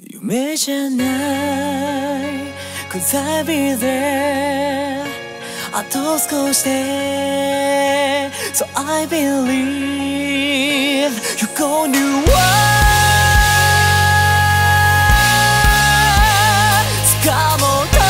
夢じゃない Cause I'll be there あと少しで So I believe You're gonna win 掴もうと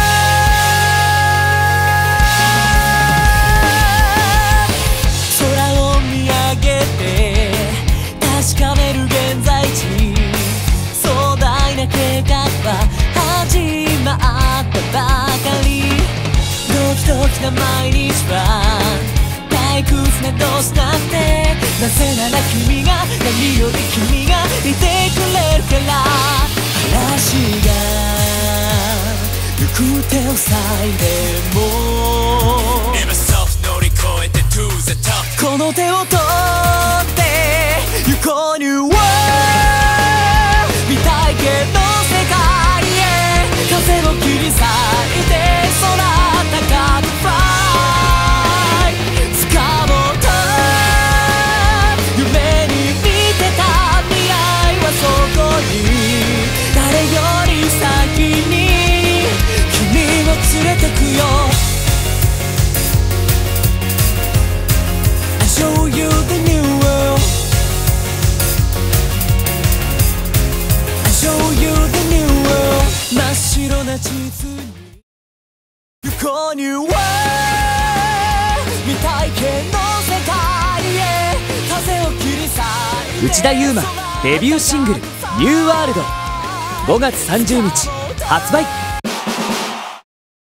空を見上げて確かめる現在地壮大な計画は始まったばかりドキドキな毎日は退屈などしなくてなぜなら君が何より君がいてくれるから嵐が行く手を塞いでも Never stop 乗り越えて to the top この手を取って行こう New World 未体験の世界へ風を切り裂いて空高く Fly 掴もうと夢に見てた未来はそこに誰より先に君を連れてくよ I show you the new world I show you the new world 真っ白な地図に行こう New World 未体験の世界へ風を切り裂いて内田悠馬デビューシングル「ニューワールド」5月30日発売。